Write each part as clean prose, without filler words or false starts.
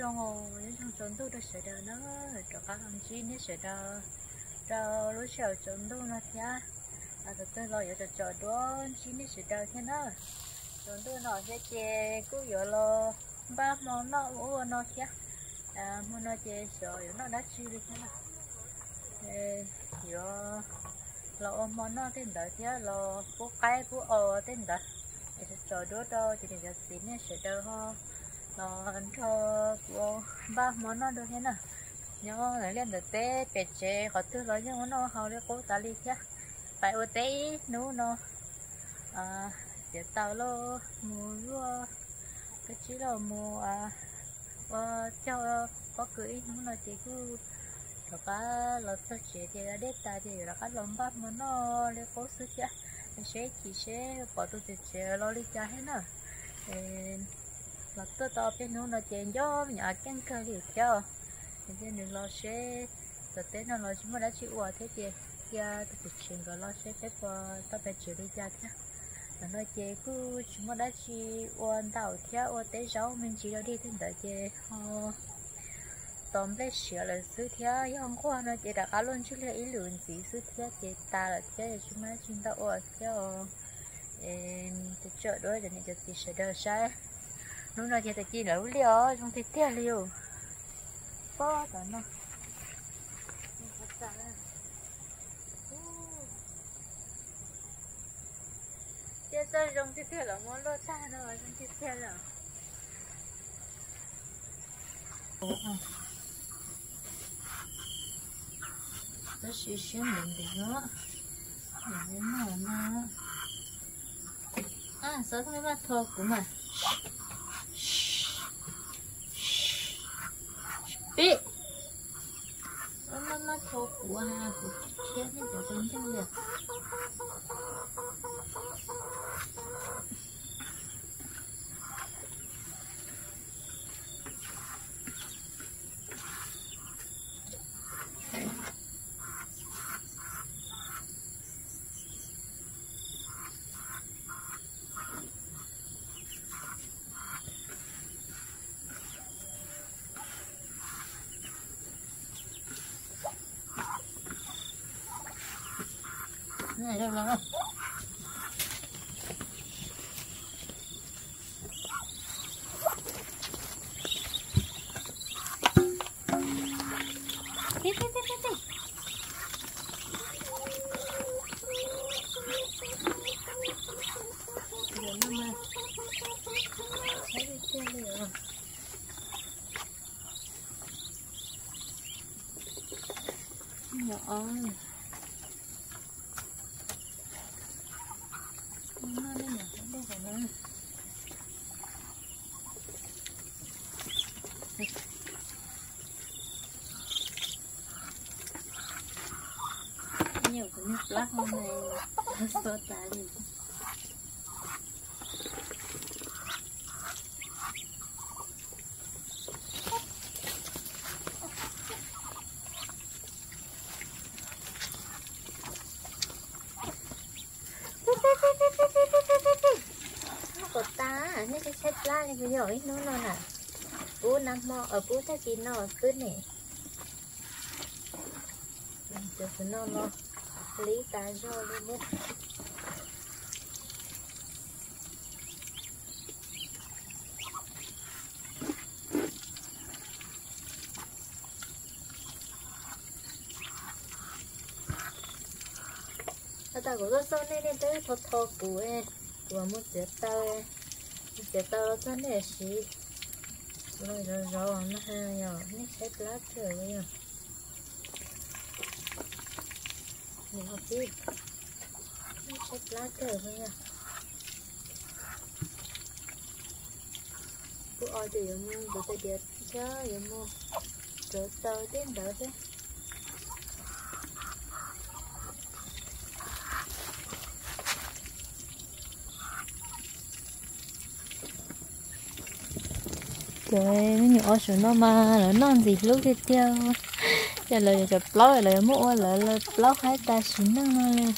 trong hồ những trong trốn tôi đã sợ đời nó cho các anh chị nó sợ đời rồi lúc sau trốn tôi nó thế à từ từ lo giờ cho đó chị nó sợ đời thế nó trốn tôi nó sẽ chè cứ giờ lo ba món nó uống nó thế à món nó chè sợ nó đã chịu được thế nào giờ lo món nó tên đời thế lo bố cái bố tên đời để cho đứa đó thì để xin nó sẽ đỡ ho nó ăn cho ba món nó được thế nào nhớ lại lên được té bẹt chè họ thứ rồi nhưng nó họ để cố ta đi chứ phải ở té nấu nó à để tao lo mua lúa cái chỉ là mua cho có cưới nó là chỉ cứ rồi cá lợn sao chè thì là để ta thì là cá lồng ba món nó để cố sức chứ sẽ bỏ tôi sẽ lo đi cha hết nè là tôi to bên nó chèn gió nhà căng cơ thì cho nên đừng lo sẽ thực tế nó lo chúng ta đã chịu qua thế chị cha tôi chuyện rồi lo sẽ phép tao phải chịu đi cha thế mà nói chị cứ chúng ta đã chịu qua tàu theo qua tế giáo mình chỉ đi thêm đợi chị tóm lấy sửa là sư theo yang qua nó chị đã cá luôn chứ là ý lượng gì sư theo chị ta là thế chúng ta ở theo thì chợ đó cho nên chị sẽ đỡ sai lúc nào chị chỉ nấu liều trong thì theo liều có cả nó chị sao trong thì theo là món lô ta nó trong thì theo là nó sẽ xem mình được nó để nó à sao không bắt thô của mình bị nó thô của ha của chết nó để bên trong được này đâu rồi nhỏ nhiều cái nước lắc hôm nay sốt tá đi cột ta nó cái chết lá này bây giờ nó nè bố nằm mò ở bố ta chỉ nó cứ nè cho nó lý ta cho luôn nhé ta cũng rất sâu nên tới thô của em của một chiếc tàu cho nên xí rồi nó hay nhỏ nó sẽ lát trời bây giờ mình học đi nó sẽ lát trời bây giờ cứ ở thì dùng được cái đẹp chứ dùng mua rồi tàu đến đó chứ trời nó nhỏ xuống nó mà nó ăn gì lúc tiếp theo giờ là chụp lói là mua là lói hai ta xuống nó lên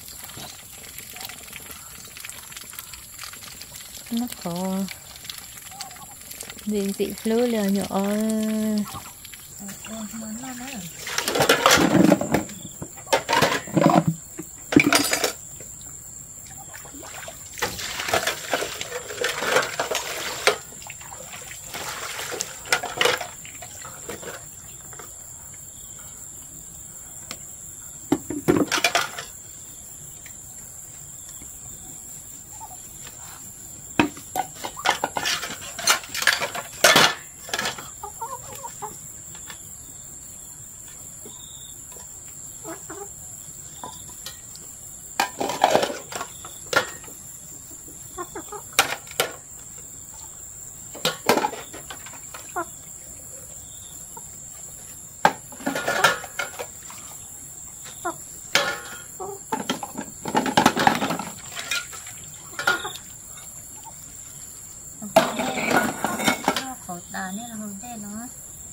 nó khổ Vì dị lứa liều nhỏ. Món nó nữa. Khổ tà nên là không thế nó.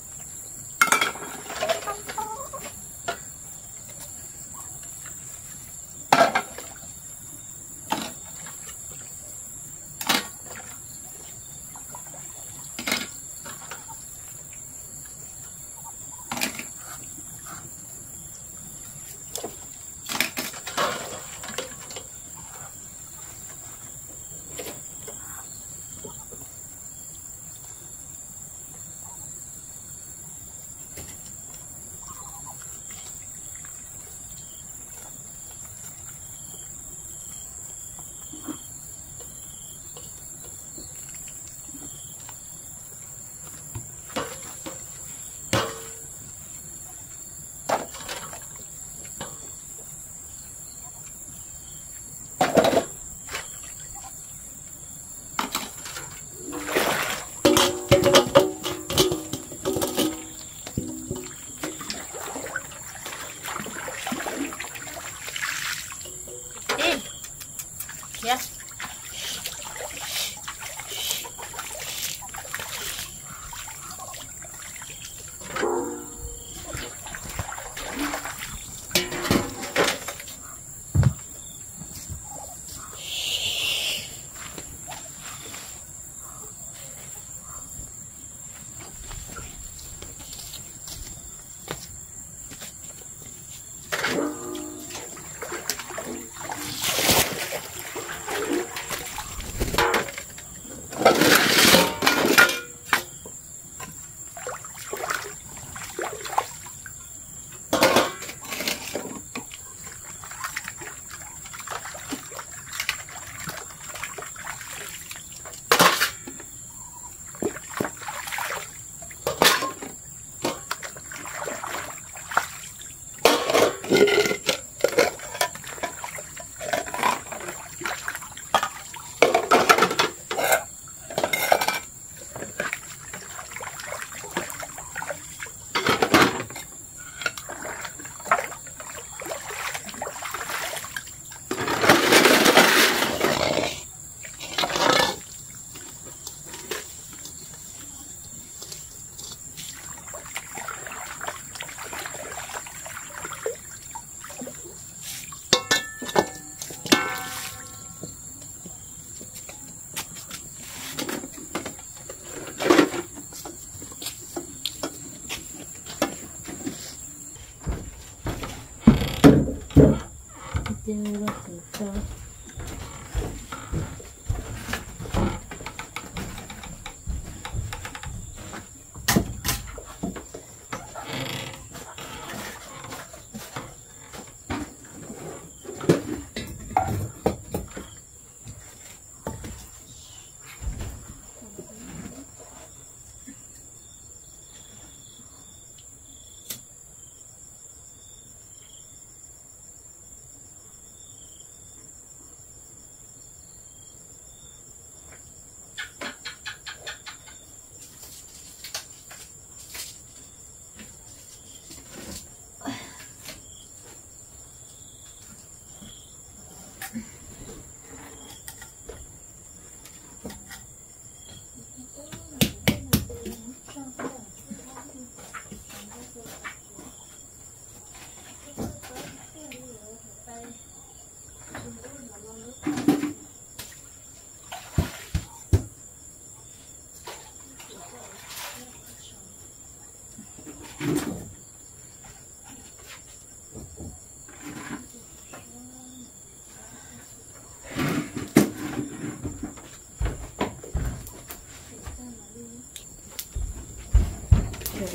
Dạ.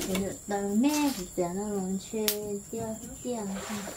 đợi mẹ thì sẽ nó làm chơi tiêu tiền không.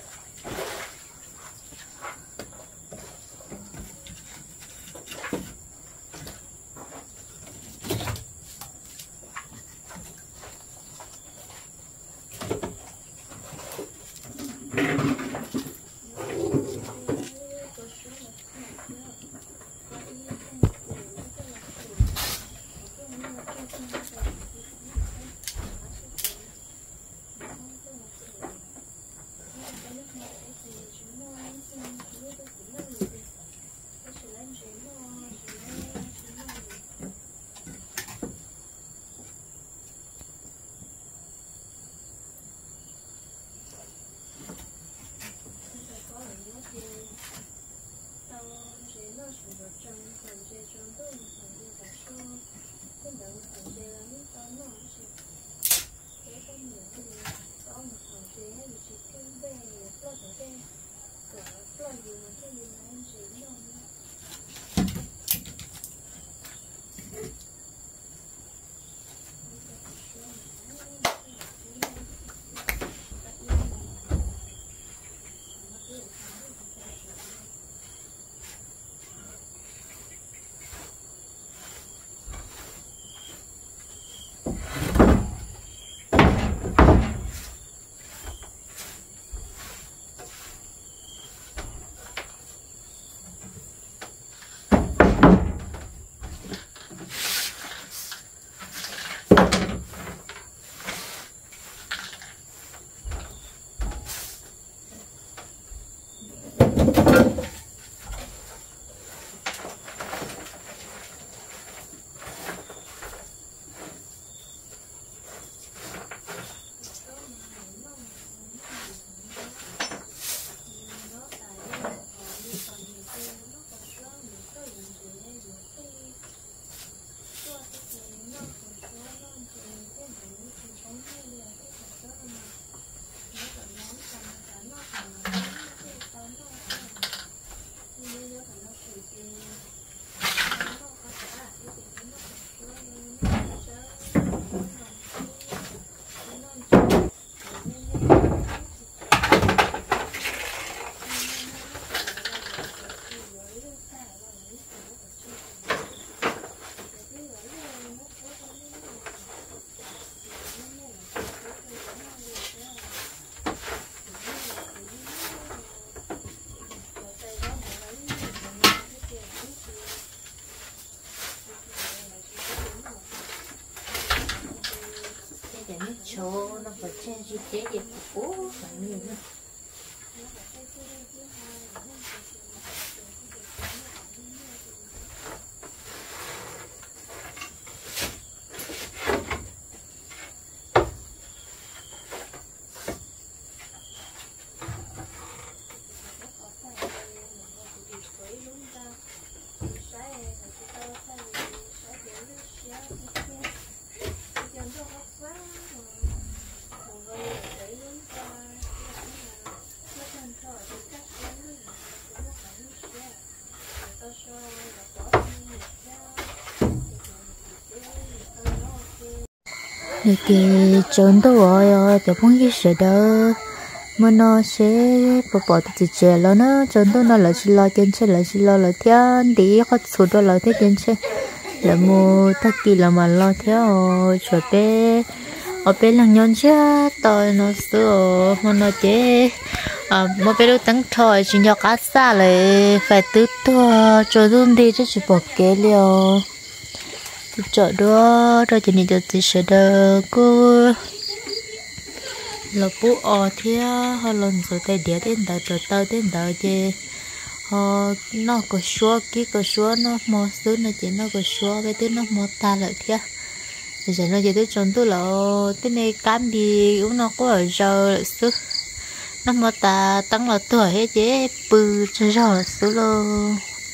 Chỗ nó phải che gì thế thì cố phải nhiều nữa. Cái trốn tôi rồi cái phong cái sự đó mà nó sẽ bỏ từ từ lo nó trốn tôi nó là chỉ lo trên xe là chỉ lo thiên đi có số đó là thế trên xe là mua tất kỳ là mà lo theo chỗ bé ở bên làng nhon chứ tôi nó sửa mà nó chế một bé đôi tăng thời chỉ nhỏ cá xa lại phải tứ tua cho luôn đi chứ chỉ bỏ kế liều chợ đó rồi cho nên cho chị sẽ đỡ cô là bố ở thế họ lần rồi tay đĩa đến đỡ rồi tao đến đỡ chứ họ nó có xóa kí có xóa nó mò xứ nó chỉ nó có xóa cái thứ nó mò ta lại thế giờ nó chỉ tới chọn tôi là cái này cam đi cũng nó có ở giờ lại xứ nó mò ta tăng là tuổi hết chứ bự cho giờ xứ luôn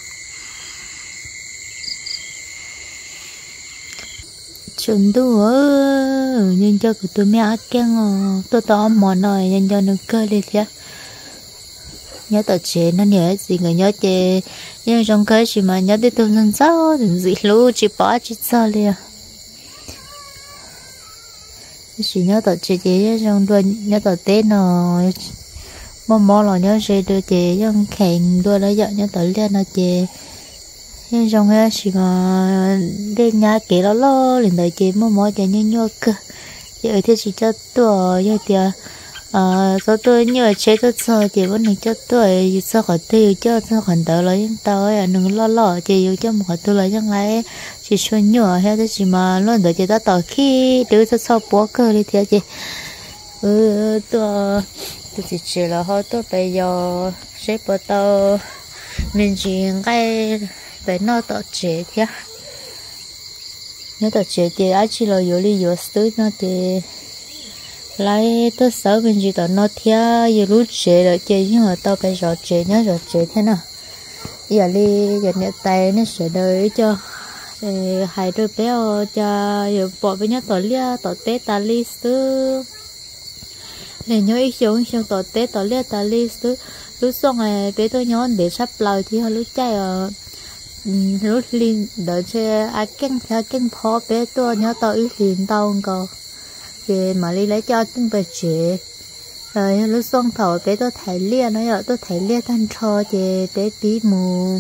chúng tôi nhân cho của tôi mẹ keng tôi to mòn rồi nhân cho nó cơ đi thế nhớ tờ chế nó nhớ gì người nhớ chế nhưng trong cái chỉ mà nhớ tới tôi dân sao thì gì luôn chỉ bỏ chỉ sao liền chỉ nhớ tao chế trong đôi nhớ tao tết nó mò là nhớ chế đôi chế trong khen đôi lấy vợ nhớ tao liên nó chế nhưng trong cái chỉ mà đi nhà kỹ lo liền đợi chế mò chế nhớ cơ chế thì chỉ cho tôi như thế số tôi nhớ chế tôi sợ chế vẫn được cho tôi sao khỏi tiêu cho sao khỏi đỡ lấy những tao ấy đừng lo chế yêu cho một tôi lấy những lại chỉ cho nhớ hay là chỉ mà luôn đợi chế ta tao khi đứa sao bỏ cơ đi thế chế tôi chỉ là họ tôi bây giờ sẽ bắt đầu mình chỉ cái phải nó tạo chế thế nếu tạo chế thì ai chỉ là有理有实那的来多少mình chỉ tạo nó theo有lúc chế rồi chế nhưng mà tao phải rõ chế nhớ rõ chế thế nào giờ đi giờ nhận tay nó sẽ đợi cho hai đứa bé cho giờ bỏ với nhau tạo lia tạo té ta li sư để nhớ ít xuống tạo té tạo lia ta li sư lúc xong này bé tôi nhớ để sắp lâu thì họ lúc chạy lúc liền đợi xe ai canh phó bé tôi nhớ tao ít liền tao còn về mà đi lấy cho từng bề chế rồi lúc xong thầu bé tôi thấy lia nó rồi tôi thấy lia thanh cho về bé bí mù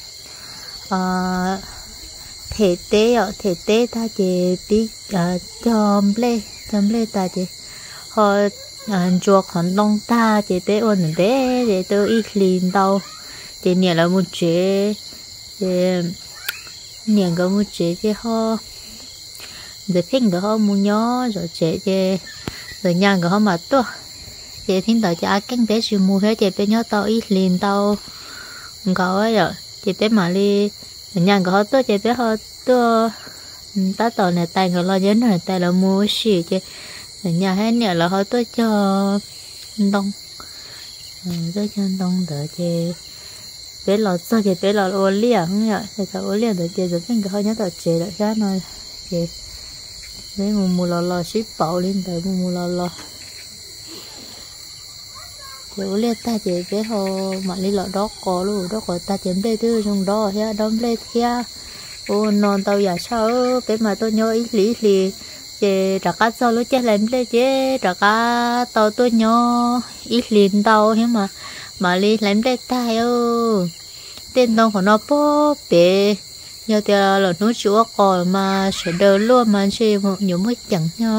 thể tế ta về bí chom lê ta về họ chuột hòn đông ta về bé ôn bé để tôi ít liền tao về nhà là một chế về nhà có một chế về họ để phim của họ muốn nhớ rồi chế về rồi nhà của họ mà to chế thỉnh thoảng cho cánh bé chịu mua hết chế bé nhớ tao ít liền tao có ấy rồi chế bé mà đi nhà của họ to chế bé họ to ta tao này tay người lo nhớ này tay là mua xì chế nhà hết nhà là họ to cho đông tới cho đông đỡ chế bé lọt sao chế bé lọt ô liang nhở thì sao ô liang đỡ chế rồi phim của họ nhớ tao chế lại ra nói chế mấy mù lò ship bảo lên tới mù lò kiểu lên ta chỉ cái hồ mà đi lọ đó có luôn đó có ta chém bê thứ trong đó ha đom bê thia ô non tàu giả sao cái mà tôi nhớ ít lý thì chế trả cá sau lúc chết làm bê chế trả cá tàu tôi nhớ ít liền tàu thế mà đi làm bê tay ô tên tàu của nó bố bể giờ thì là nó chịu cò mà sẽ đỡ luôn mà chỉ một nhiều mới chẳng nhá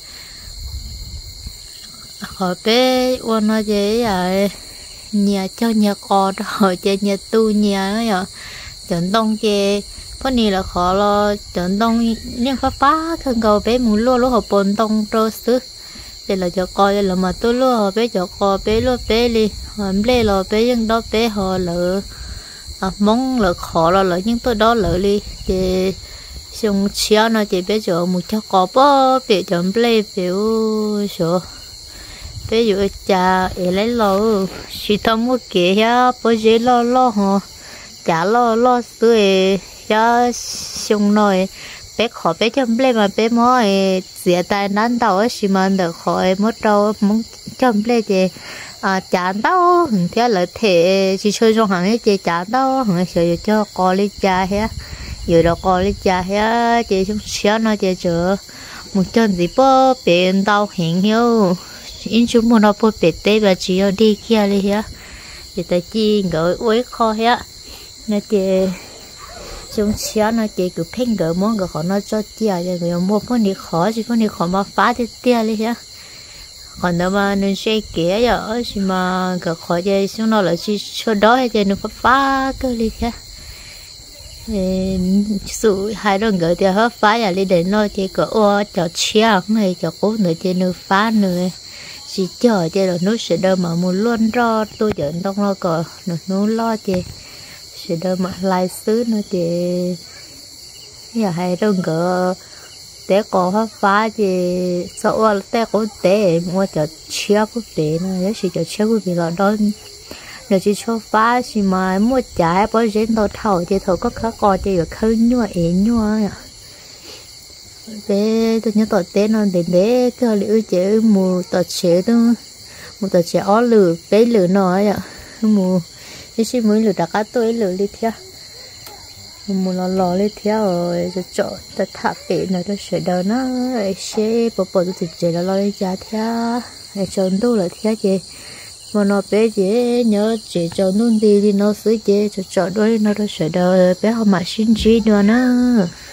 họ bé quan nó dễ vậy nhà cho nhà cò rồi chơi nhà tu nhà nó vậy chọn đông chơi có này là khó lo chọn đông nhưng phá thân cầu bé muốn luôn lúc họ bồn đông trôi sức thì là cho coi là mà tôi luôn họ bé cho cò bé luôn bé đi họ bé lo bé nhưng đó bé họ lỡ mong là khó là nhưng tôi đó lỡ đi thì xong chia nó chỉ biết cho một cho có bó bị chấm play phiếu số bây giờ cha lấy lo chỉ thầm một cái ha bây giờ lo hả chả lo sưởi cho xong rồi bé khó bé chấm play mà bé mới dễ tai nán đầu ấy chỉ mà được khỏi mất đâu muốn chấm play thì chán đâu thế là thể chỉ chơi trong hàng ấy chỉ chán đâu hàng chơi cho co lấy cha hết giờ đó co lấy cha hết chỉ chúng xéo nó chỉ chờ một chân gì bó biển đau hình hiệu in chúng muốn nó bó biển tê và chỉ ở đi kia đi hết thì ta chỉ gửi uế kho hết nó chỉ chúng xéo nó chỉ cứ phênh gửi món gửi họ nó cho tia rồi người mua con đi khó chỉ con đi khó mà phá thì tia đi hết còn nếu mà nên xây kia rồi thì mà cái khó chơi xong nó là chỉ cho đó hay chơi nó phá cơ đi kia sự hai đứa người thì hết phá là đi đến nó chơi cái ô cho chia này cho cố nữa chơi nó phá nữa chỉ chờ chơi rồi nó sẽ đỡ mà muốn luôn ro tôi chọn trong nó cờ nó lo chơi sẽ đỡ mà lai xứ nó chơi giờ hai đứa người té có hết phá thì sợ là té có té mua cho chia của bé nó chỉ cho chia của bé là đó nếu chỉ cho phá thì mà mua trái bao giờ nó thầu thì thầu có khác coi thì được hơn nhua nhua bé tôi nhớ tọt té nó để bé cơ liệu chế mù tọt chế đó mù tọt chế ó lử bé lử nó ạ mù cái gì mới lử đặt cá tôi lử đi theo mua lò lên theo rồi cho ta thả bể nó đó sẽ đâu nó sẽ bộ tụi chị nó lo lên giá theo cho đủ là theo chị mà nó bé chị nhớ chị cho luôn đi nó xử chị cho đôi nó đó sẽ đâu bé họ mà xin chi nữa nữa